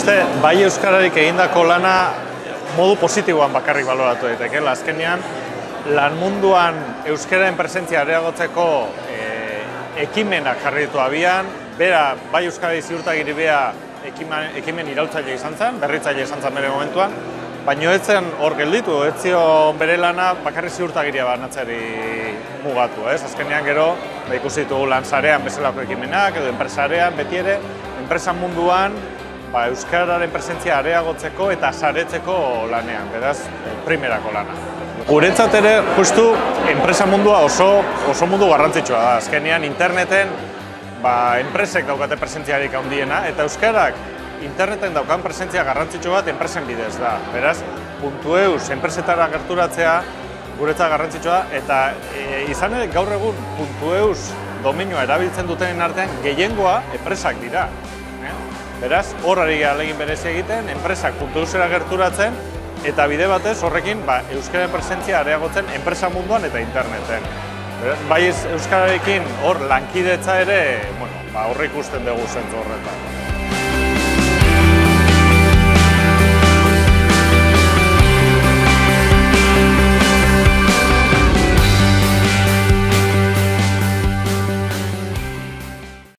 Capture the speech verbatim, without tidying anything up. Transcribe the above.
uste, bai euskararik egindako lana modu positiboan bakarrik baloratu daitekeela. Azkenean, lan munduan euskararen presentzia areagotzeko e, ekimenak jarri ditu abian, bera, bai euskarari ziurtagiri bea ekimen, ekimen iraultzaile izan zen, berritzaile izan zen bere momentuan, baina ez zen hor gelditu, ez zion bere lana bakarrik ziurtagiria banatzeari mugatu, ez? Azkenean gero, ba, ikusi ditugu lansarean bezalako ekimenak, edo enpresarean, beti ere, enpresa munduan, ba, euskararen presentzia areagotzeko eta saretzeko lanean, beraz, primerako lana. Guretzat ere, justu, enpresa mundua oso, oso mundu garrantzitsua da. Azkenean, interneten, ba, enpresek daukate presentziarik handiena, eta euskarak interneten daukan presentzia garrantzitsu bat enpresen bidez da. Beraz, .eus enpresetara gerturatzea guretzat garrantzitsua, eta e, izan ere gaur egun .eus dominioa erabiltzen dutenen artean gehiengoa enpresak dira. Eh? Beraz, hor ari ahalegin berezi egiten, enpresak .eusera gerturatzen, eta bide batez horrekin ba, euskaren presentzia areagotzen enpresa munduan eta interneten. Beraz, bai euskararekin hor lankidetza ere, bueno, ba, horre ikusten dugu zentzu horretan.